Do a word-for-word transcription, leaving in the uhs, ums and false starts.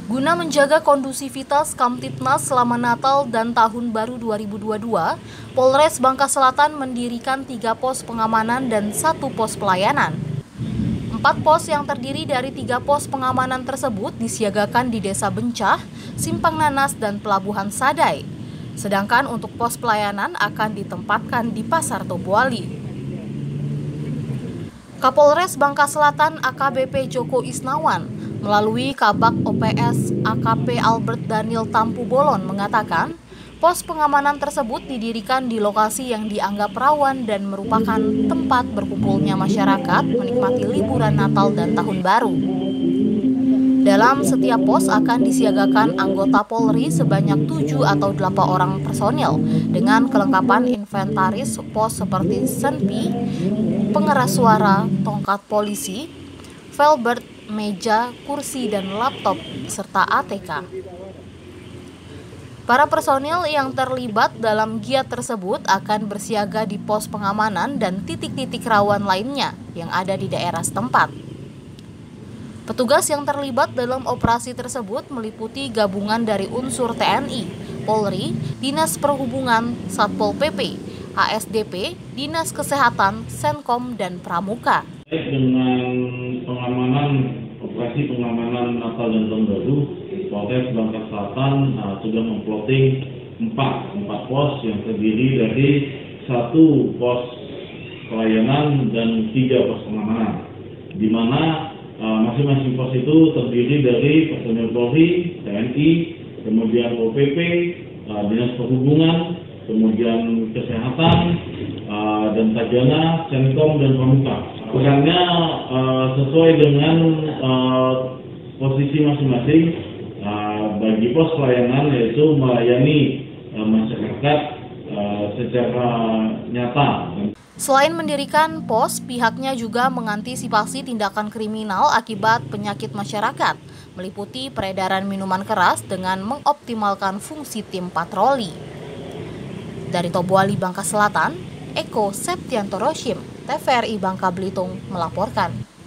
Guna menjaga kondusivitas Kamtibnas selama Natal dan Tahun Baru dua ribu dua puluh dua, Polres Bangka Selatan mendirikan tiga pos pengamanan dan satu pos pelayanan. Empat pos yang terdiri dari tiga pos pengamanan tersebut disiagakan di Desa Bencah, Simpang Nanas, dan Pelabuhan Sadai. Sedangkan untuk pos pelayanan akan ditempatkan di Pasar Tobuali. Kapolres Bangka Selatan A K B P Joko Isnawan melalui Kabak O P S A K P Albert Daniel Tampu Bolon mengatakan, pos pengamanan tersebut didirikan di lokasi yang dianggap rawan dan merupakan tempat berkumpulnya masyarakat menikmati liburan Natal dan Tahun Baru. Dalam setiap pos akan disiagakan anggota Polri sebanyak tujuh atau delapan orang personil dengan kelengkapan inventaris pos seperti senpi, pengeras suara, tongkat polisi, velbert, meja, kursi, dan laptop, serta A T K. Para personil yang terlibat dalam giat tersebut akan bersiaga di pos pengamanan dan titik-titik rawan lainnya yang ada di daerah setempat. Petugas yang terlibat dalam operasi tersebut meliputi gabungan dari unsur T N I, Polri, Dinas Perhubungan, Satpol P P, A S D P, Dinas Kesehatan, Senkom, dan Pramuka. Dengan pengamanan, operasi pengamanan Natal dan Tahun Baru, Polres Bangka Selatan uh, sudah memploting empat, empat pos yang terdiri dari satu pos pelayanan dan tiga pos pengamanan, di mana uh, masing-masing pos itu terdiri dari personel Polri, T N I, kemudian O P P, uh, Dinas Perhubungan, kemudian Kesehatan, uh, dan Tajana, Senkom, dan Pramuka. Perannya uh, sesuai dengan uh, posisi masing-masing uh, bagi pos pelayanan, yaitu melayani uh, masyarakat uh, secara nyata. Selain mendirikan pos, pihaknya juga mengantisipasi tindakan kriminal akibat penyakit masyarakat, meliputi peredaran minuman keras dengan mengoptimalkan fungsi tim patroli. Dari Tobuali, Bangka Selatan, Eko Septianto Roshim, T V R I Bangka Belitung melaporkan.